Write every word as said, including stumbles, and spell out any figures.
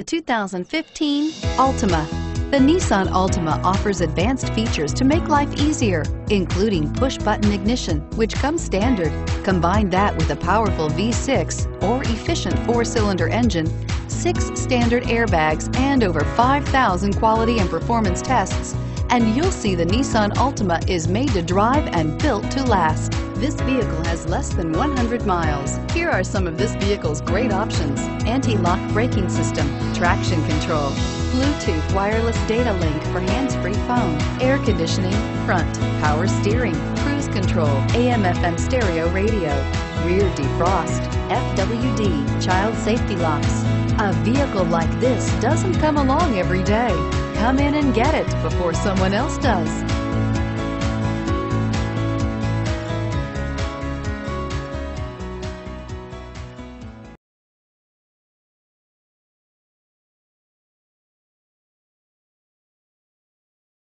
two thousand fifteen Altima. The Nissan Altima offers advanced features to make life easier, including push-button ignition, which comes standard. Combine that with a powerful V six or efficient four-cylinder engine, six standard airbags, and over five thousand quality and performance tests, and you'll see the Nissan Altima is made to drive and built to last. This vehicle has less than one hundred miles. Here are some of this vehicle's great options: anti-lock braking system, traction control, Bluetooth wireless data link for hands-free phone, air conditioning, front, power steering, cruise control, A M F M stereo radio, rear defrost, F W D, child safety locks. A vehicle like this doesn't come along every day. Come in and get it before someone else does.